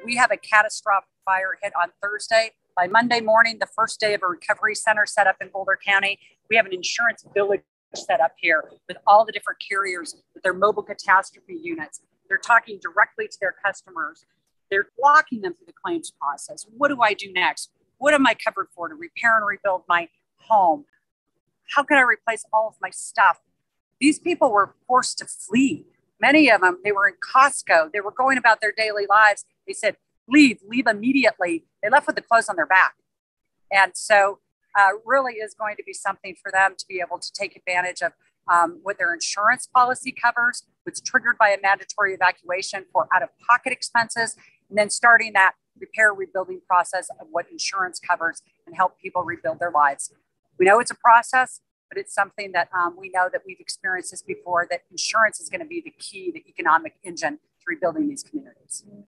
we have a catastrophic fire hit on Thursday. By Monday morning, the first day of a recovery center set up in Boulder County, we have an insurance village set up here with all the different carriers with their mobile catastrophe units. They're talking directly to their customers. They're walking them through the claims process. What do I do next? What am I covered for to repair and rebuild my home? How can I replace all of my stuff? These people were forced to flee. Many of them, they were in Costco. They were going about their daily lives. They said, leave immediately. They left with the clothes on their back. And so really is going to be something for them to be able to take advantage of what their insurance policy covers, what's triggered by a mandatory evacuation for out-of-pocket expenses, and then starting that repair rebuilding process of what insurance covers and help people rebuild their lives. We know it's a process, but it's something that we know that we've experienced this before, that insurance is going to be the key, the economic engine to rebuilding these communities.